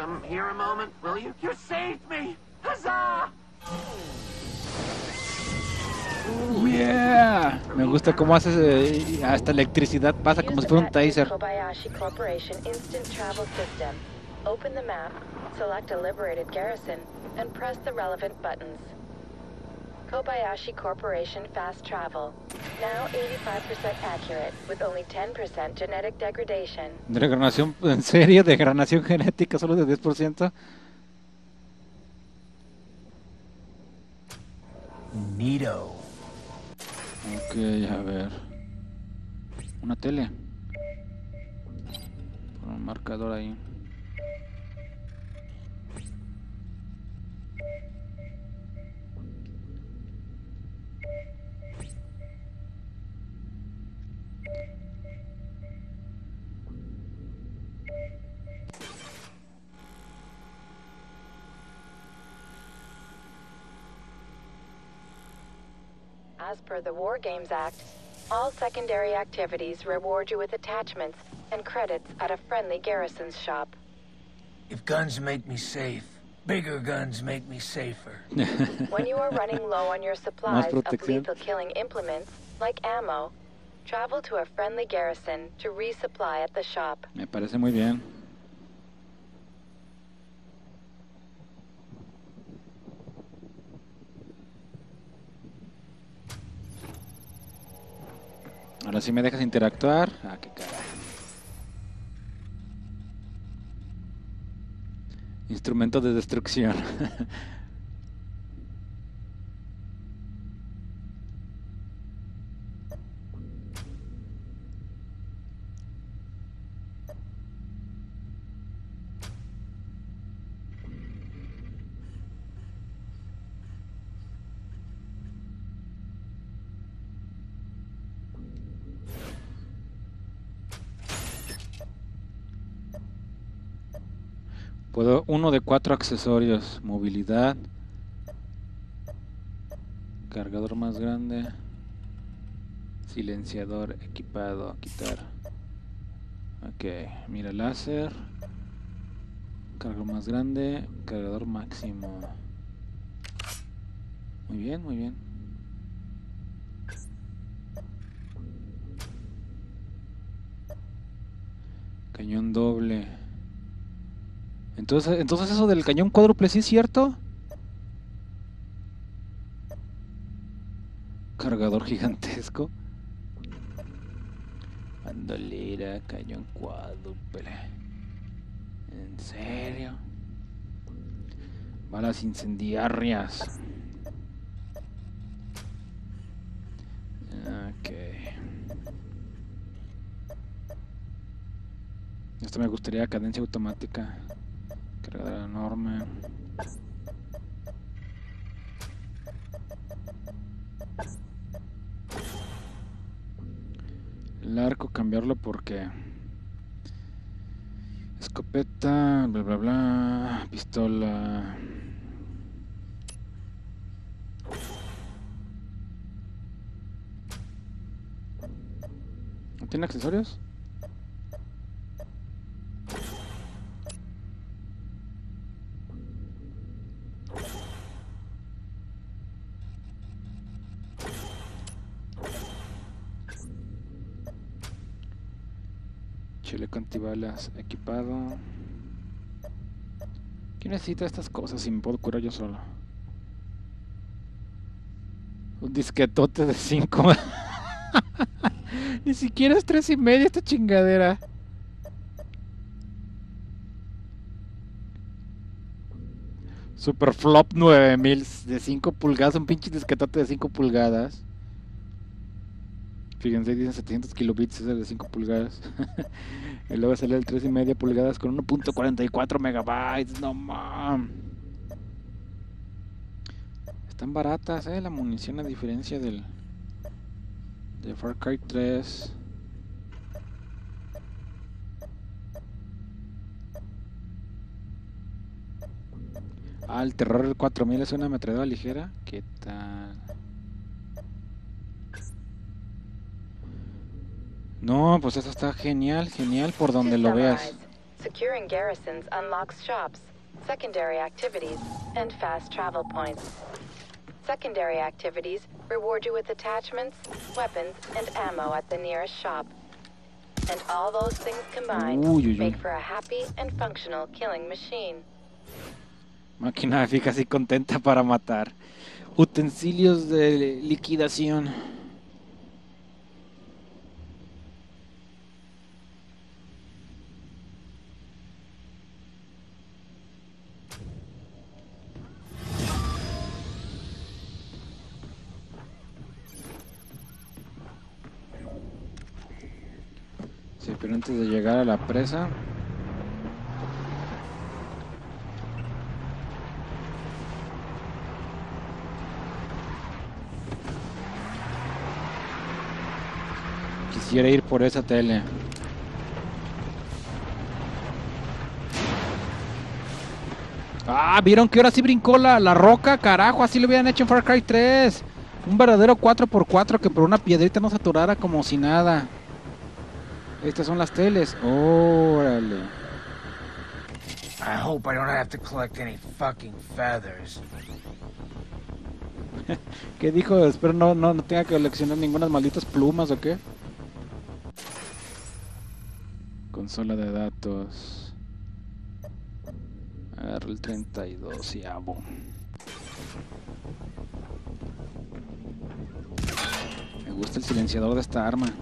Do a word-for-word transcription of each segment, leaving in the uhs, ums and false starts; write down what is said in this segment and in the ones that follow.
Come here a moment, will you? You saved me! Huzzah! Yeah. Me gusta cómo haces eh, hasta electricidad pasa como si fuera un taser. Kobayashi Corporation Instant Travel System. Open the map, select a liberated garrison, and press the relevant buttons. Kobayashi Corporation Fast Travel. Now eighty-five percent accurate, with only ten percent genetic degradation. Degradación, ¿en serio? ¿Degradación genética solo de diez por ciento? Neato. Ok, a ver. Una tele. Con un marcador ahí. As per the War Games Act, all secondary activities reward you with attachments and credits at a friendly garrison's shop. If guns make me safe, bigger guns make me safer. When you are running low on your supplies of lethal killing implements, like ammo, travel to a friendly garrison to resupply at the shop. Me parece muy bien. Ahora sí me dejas interactuar. Ah, qué cara. Instrumento de destrucción. Puedo uno de cuatro accesorios. Movilidad. Cargador más grande. Silenciador equipado. Quitar. Ok. Mira láser. Cargador más grande. Cargador máximo. Muy bien, muy bien. Cañón doble. Entonces, entonces eso del cañón cuádruple sí es cierto. Cargador gigantesco. Bandolera, cañón cuádruple. ¿En serio? Balas incendiarias. Ok. Esto me gustaría cadencia automática. Cargador enorme. El arco cambiarlo porque escopeta, bla bla bla, pistola. ¿No tiene accesorios? Chaleco antibalas equipado. ¿Quién necesita estas cosas si me puedo curar yo solo? Un disquetote de cinco. Ni siquiera es tres y media esta chingadera. Super Flop nueve mil de cinco pulgadas. Un pinche disquetote de cinco pulgadas. Fíjense, dicen setecientos kilobits, es el de cinco pulgadas. Y luego sale el tres y media pulgadas con uno punto cuarenta y cuatro megabytes. No mames. Están baratas, eh, la munición a diferencia del de Far Cry tres. Ah, el Terror cuatro mil es una ametralladora ligera. ¿Qué tal? No, pues eso está genial, genial por donde lo veas. Securing garrisons unlocks shops, secondary activities, and fast travel points. Secondary activities reward you with attachments, weapons, and ammo at the nearest shop. And all those things combined Uy, uy, uy. make for a happy and functional killing machine. Máquina eficaz y contenta para matar. Utensilios de liquidación. Sí, pero antes de llegar a la presa, quisiera ir por esa tele. Ah, ¿vieron que ahora sí brincó la, la roca? Carajo, así lo habían hecho en Far Cry tres. Un verdadero cuatro por cuatro que por una piedrita no se atorara como si nada. Estas son las teles. Órale. I hope I don't have to collect any fucking feathers. ¿Qué dijo? Espero no, no, no tenga que coleccionar ninguna malditas plumas o qué. Consola de datos. Agarra el treinta y dos y abo. Me gusta el silenciador de esta arma.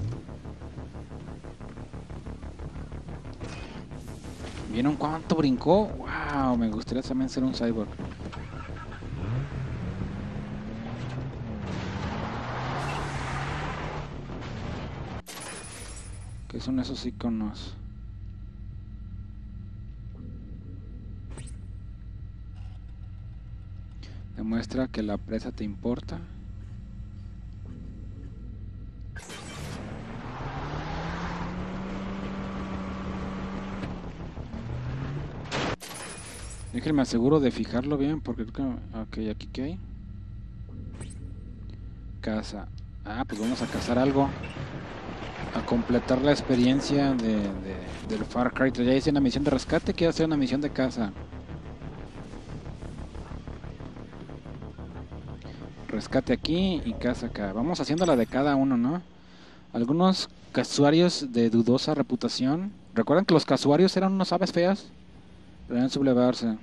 ¿Vieron cuánto brincó? Wow, me gustaría también ser un cyborg. ¿Qué son esos iconos? Demuestra que la presa te importa. Déjenme aseguro de fijarlo bien porque creo que... Ok, aquí qué hay. Casa. Ah, pues vamos a cazar algo. A completar la experiencia de, de, del Far Cry tres. Ya hice una misión de rescate, quiero hacer una misión de caza. Rescate aquí y caza acá. Vamos haciendo la de cada uno, ¿no? Algunos casuarios de dudosa reputación. ¿Recuerdan que los casuarios eran unas aves feas? Deben sublevarse.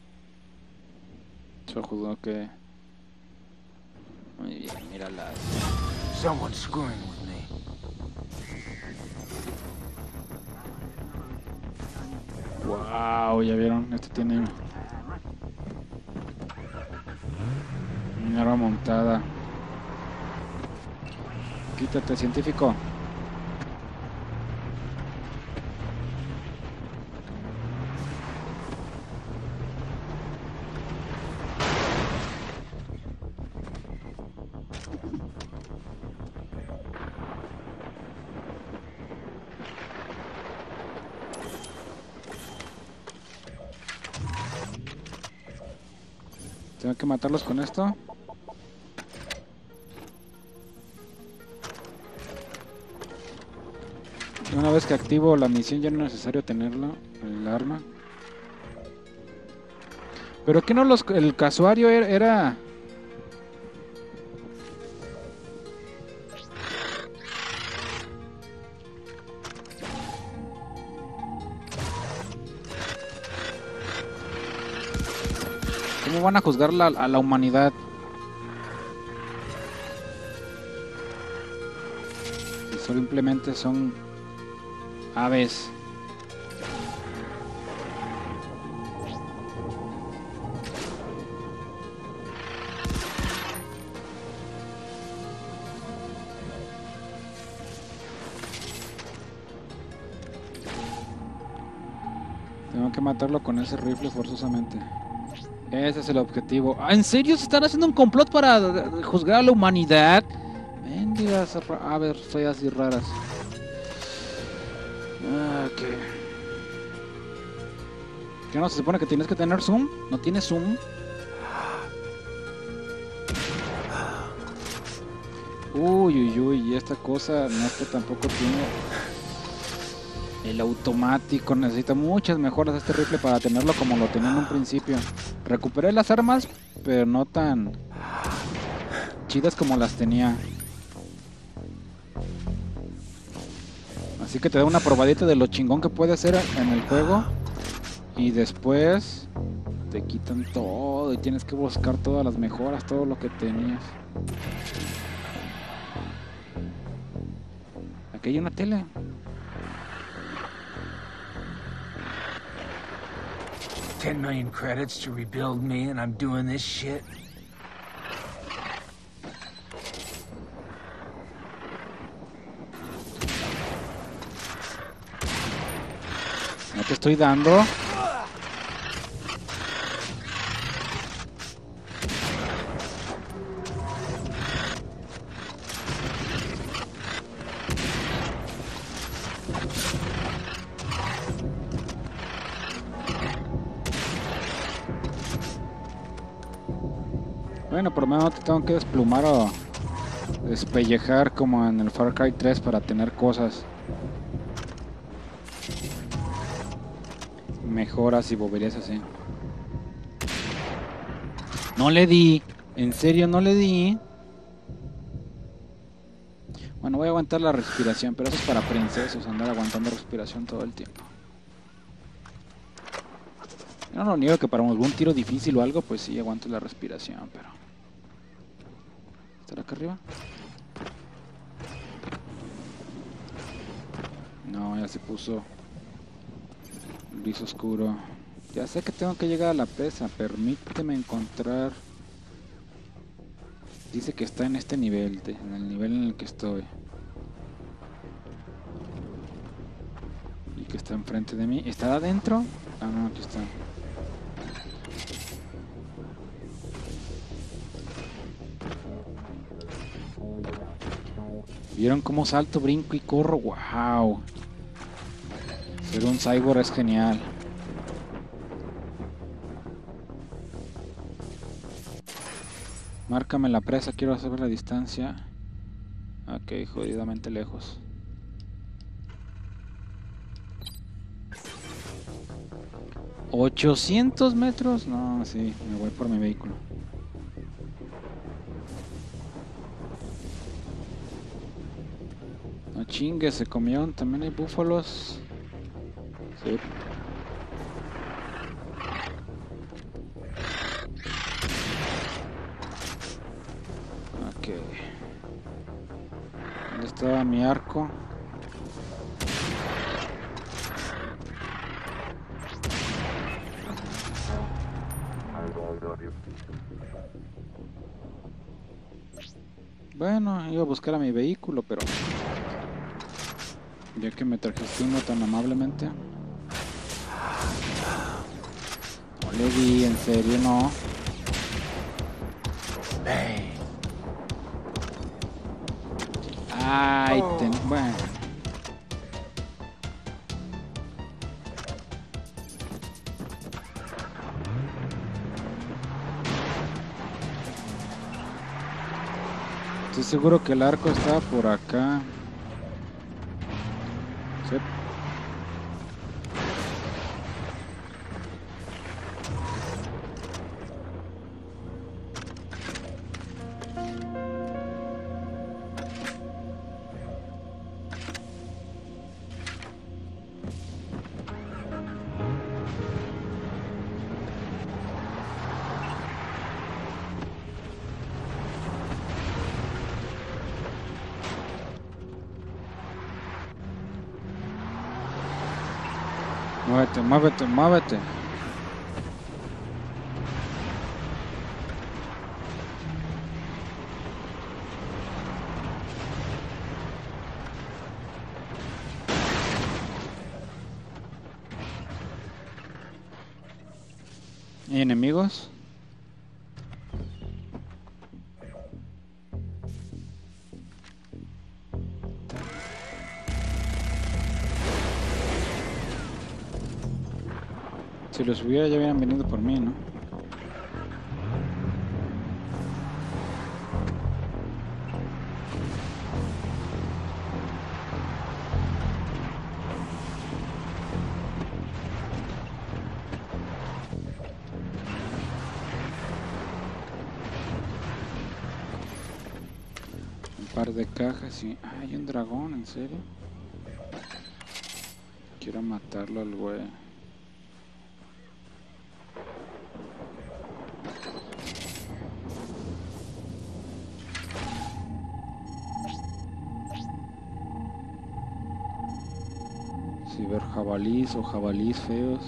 Yo juzgo que... Muy bien, míralas. Someone's screwing with me. Wow, ya vieron, este tiene una arma montada. Quítate, científico. Tengo que matarlos con esto. Y una vez que activo la misión ya no es necesario tenerlo, el arma. Pero que no los, el casuario era... era... ¿Cómo van a juzgar la, a la humanidad? Si simplemente son aves. Tengo que matarlo con ese rifle forzosamente. Ese es el objetivo. ¿Ah, ¿en serio se están haciendo un complot para juzgar a la humanidad? Mendigas aves feas y raras. Ah, ¿qué? ¿Qué no se supone que tienes que tener zoom? ¿No tienes zoom? Uy, uy, uy, y esta cosa, no, esto tampoco tiene... El automático necesita muchas mejoras este rifle para tenerlo como lo tenía en un principio. Recuperé las armas, pero no tan chidas como las tenía. Así que te da una probadita de lo chingón que puede hacer en el juego. Y después te quitan todo y tienes que buscar todas las mejoras, todo lo que tenías. Aquí hay una tele. Ten million credits to rebuild me and I'm doing this shit. No te estoy dando. Bueno, por lo menos no te tengo que desplumar o despellejar como en el Far Cry tres para tener cosas. Mejoras y boberías así. No le di. En serio, no le di. Bueno, voy a aguantar la respiración, pero eso es para princesos, andar aguantando respiración todo el tiempo. Yo no lo niego que para algún tiro difícil o algo, pues sí aguanto la respiración, pero... ¿Estará acá arriba? No, ya se puso gris oscuro. Ya sé que tengo que llegar a la presa. Permíteme encontrar. Dice que está en este nivel, de, en el nivel en el que estoy. Y que está enfrente de mí. ¿Está adentro? Ah, no, aquí está. ¿Vieron cómo salto, brinco y corro? ¡Wow! Ser un cyborg es genial. Márcame la presa, quiero saber la distancia. Ok, jodidamente lejos. ¿ochocientos metros? No, sí, me voy por mi vehículo. No chingue, se comieron. También hay búfalos. Sí. Ok. ¿Dónde estaba mi arco? Bueno, iba a buscar a mi vehículo, pero ya que me trajiste uno tan amablemente. No le di, en serio, no. Ay, ten... bueno. Estoy seguro que el arco está por acá. Sí. Muévete, muévete, muévete. ¿Hay enemigos? Si los hubiera ya hubieran venido por mí, ¿no? Par de cajas y... Ah, hay un dragón, ¿en serio? Quiero matarlo al güey. Ciber jabalís o jabalís feos.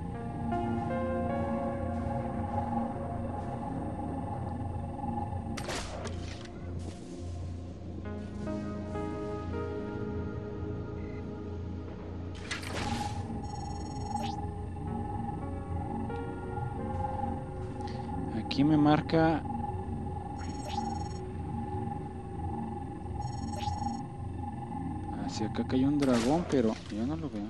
Aquí me marca hacia acá que hay un dragón, pero yo no lo veo.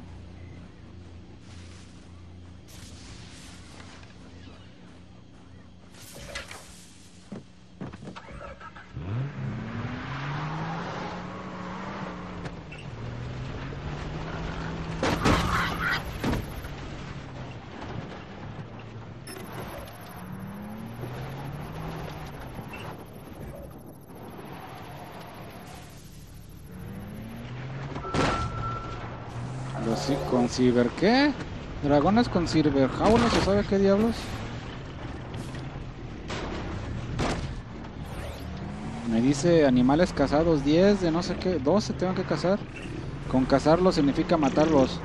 Sí, con ciber, ¿qué? Dragones con ciber jaulas, ¿se sabe qué diablos? Me dice animales cazados, diez de no sé qué, doce tengo que cazar. Con cazarlos significa matarlos.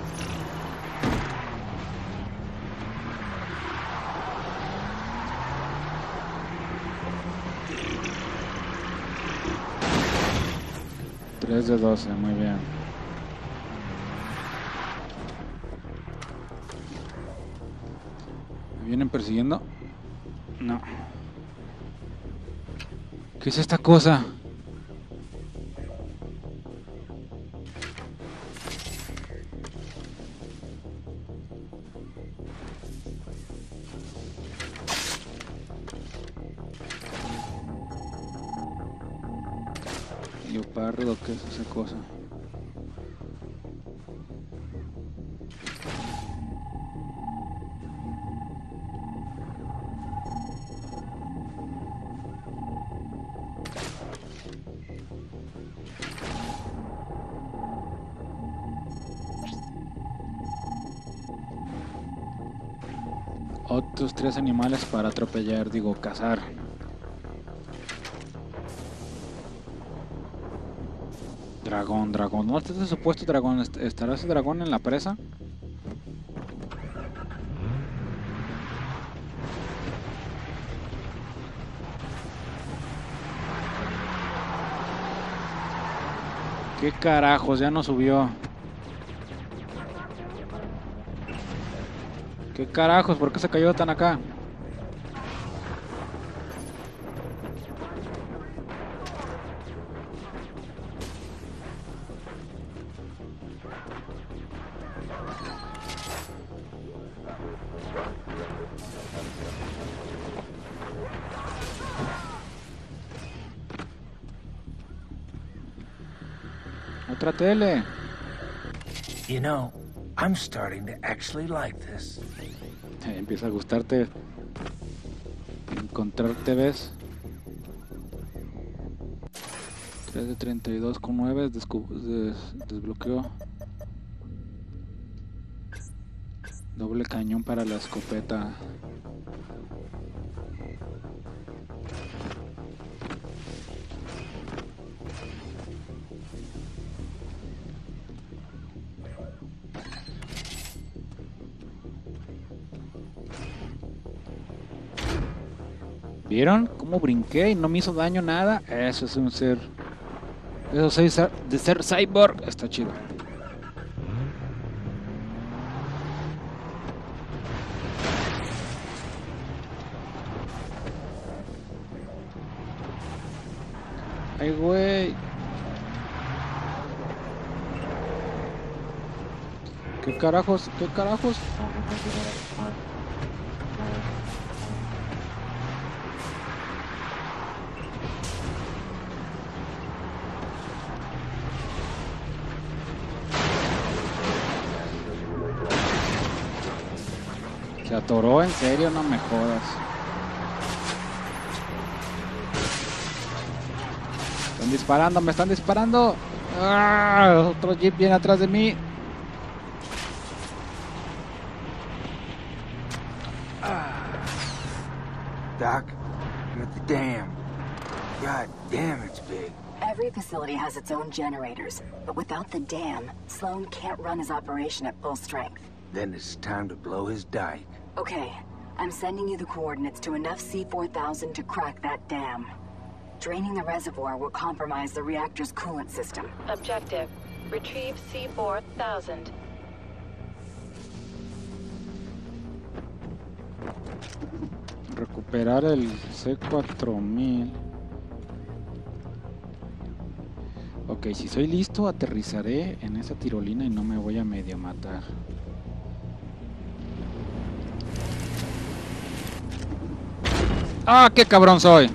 tres de doce, muy bien. ¿Me vienen persiguiendo? No. ¿Qué es esta cosa? Leopardo, ¿qué es esa cosa? Otros tres animales para atropellar, digo, cazar. Dragón, dragón. ¿Dónde está ese supuesto dragón? ¿Estará ese dragón en la presa? ¿Qué carajos? Ya no subió. ¿Qué carajos? ¿Por qué se cayó tan acá? Otra tele. You know, I'm starting to actually like this. Eh, empieza a gustarte encontrar T Vs. tres de treinta y dos con nueve des desbloqueó. Doble cañón para la escopeta. ¿Vieron cómo brinqué y no me hizo daño nada? Eso es un ser... Eso es de ser cyborg. Está chido. Ay, güey. ¿Qué carajos? ¿Qué carajos? Se atoró, en serio, no me jodas. Están disparando, me están disparando. ¡Ah! Otro jeep viene atrás de mí. Doc, I'm at the dam. God damn, it's big. Every facility has its own generators, but without the dam, Sloan can't run his operation at full strength. Then it's time to blow his dike. Okay, I'm sending you the coordinates to enough C four thousand to crack that dam. Draining the reservoir will compromise the reactor's coolant system. Objective: retrieve C four thousand. Recuperar el C cuatro mil. Ok, si soy listo, aterrizaré en esa tirolina y no me voy a medio matar. ¡Ah, qué cabrón soy!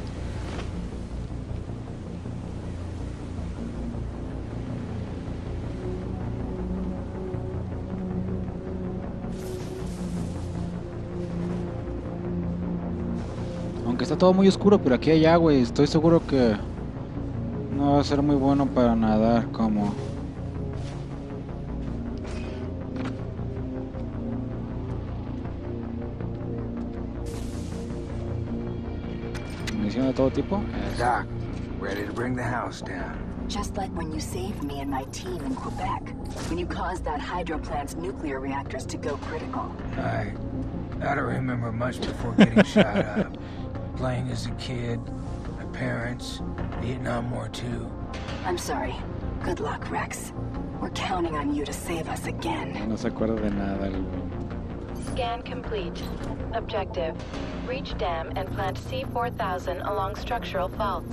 Aunque está todo muy oscuro, pero aquí hay agua y estoy seguro que no va a ser muy bueno para nadar como... ¿Munición de todo tipo? Eso. Doc, ready to bring the house down. Just like when you saved me and my team in Quebec, when you caused that hydro plant's nuclear reactors to go critical. I... I don't remember much before getting shot up. Playing as a kid, my parents, Vietnam War two. I'm sorry. Good luck, Rex. We're counting on you to save us again. No se acuerda de nada. El... Scan complete. Objective: reach dam and plant C four thousand along structural faults.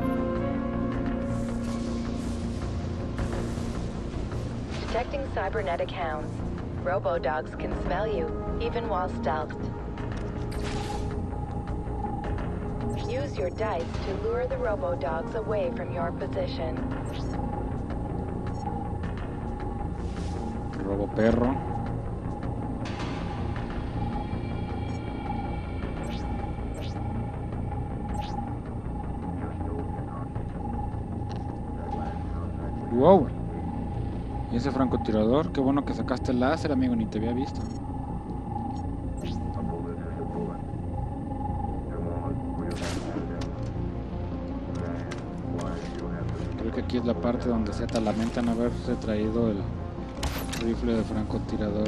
Detecting cybernetic hounds. Robo-dogs can smell you, even while stealthed. Use your dice to lure the robo-dogs away from your position. Robo perro. Wow. ¿Y ese francotirador? Qué bueno que sacaste el láser, amigo, ni te había visto. Creo que aquí es la parte donde se lamentan haberse traído el rifle de francotirador.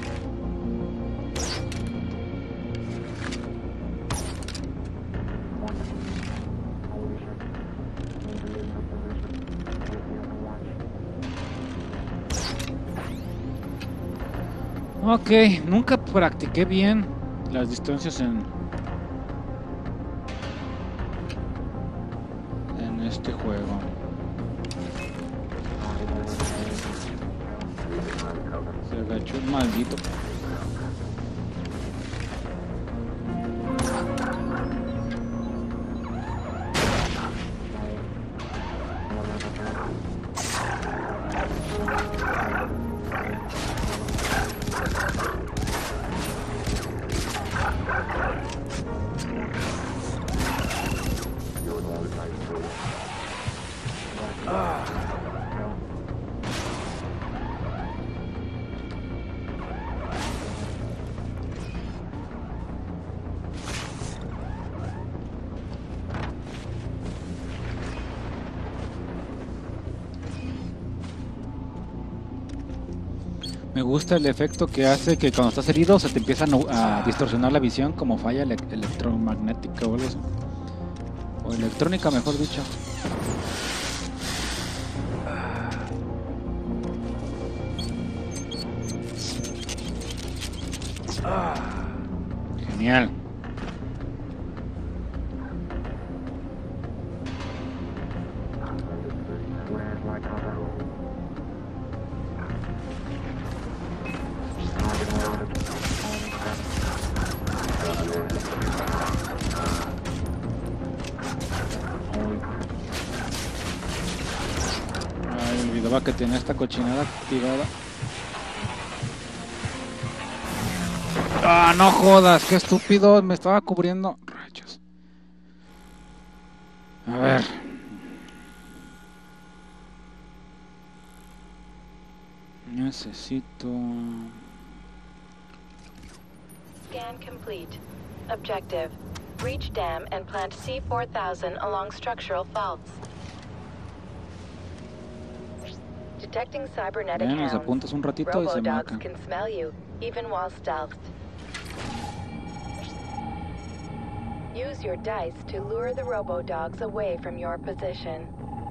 Ok, nunca practiqué bien las distancias en en este juego. Se agachó el maldito. Me gusta el efecto que hace que cuando estás herido se te empieza a, a distorsionar la visión como falla ele electromagnética o algo así. O electrónica, mejor dicho. Genial. Que tiene esta cochinada activada. Ah, no jodas, qué estúpido, me estaba cubriendo. Rayos. A ver. necesito... Scan complete. Objective. Breach dam and plant C four thousand along structural faults. Detecting cybernetic Ven, nos hounds. apuntas un ratito y se Robo-dogs marca. can smell you, even while stealthed. Use your dice to lure the robo-dogs away from your position.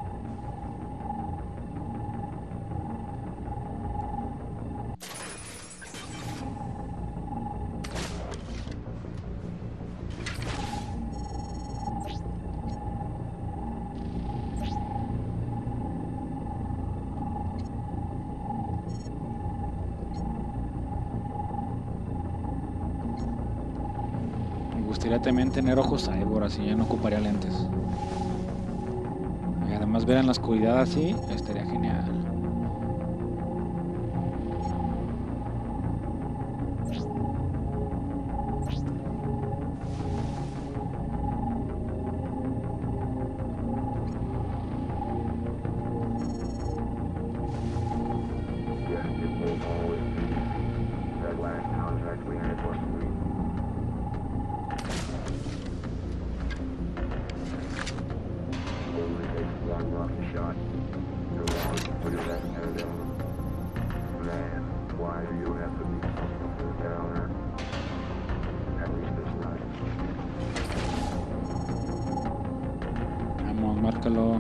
Me gustaría también tener ojos cyborg, así ya no ocuparía lentes. Y además ver en la oscuridad así, estaría genial. Vamos, márcalo.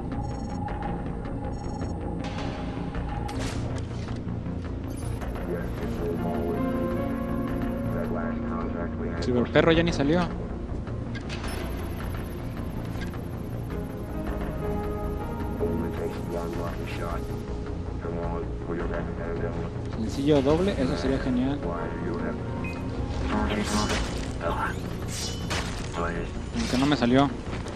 Ciberperro ya ni salió. Sencillo doble, eso sería genial. Aunque no me salió.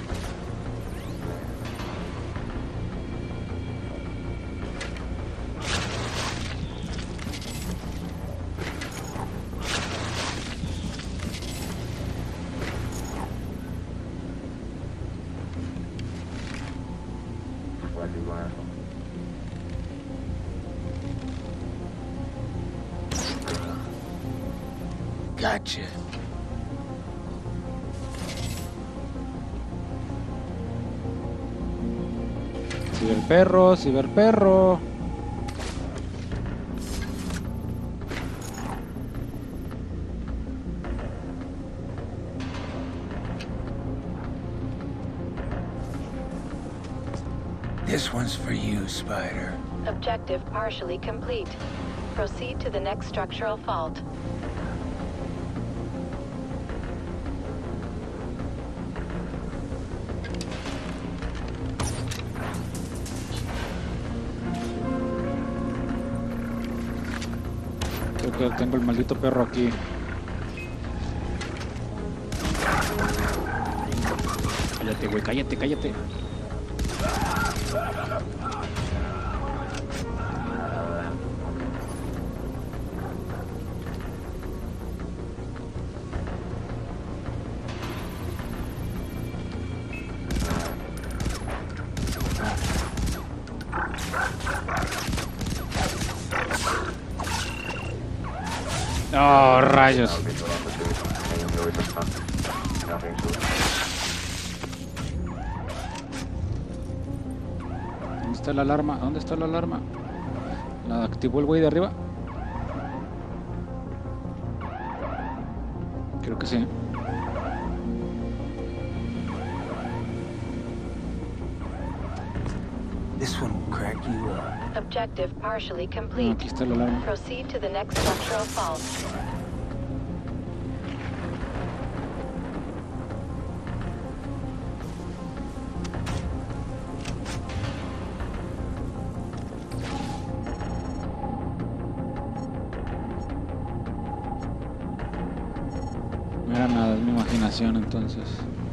Gotcha. Ciberperro, ciberperro. This one's for you, Spider. Objective partially complete. Proceed to the next structural fault. Creo que tengo el maldito perro aquí. Cállate, güey, cállate, cállate. Oh, rayos. ¿Dónde está la alarma? ¿Dónde está la alarma? ¿La activó el güey de arriba? Creo que sí. This one will crack you up. Objective partially No, complete. aquí está la alarma. Proceed to the next structural fault. No era nada, es mi imaginación entonces.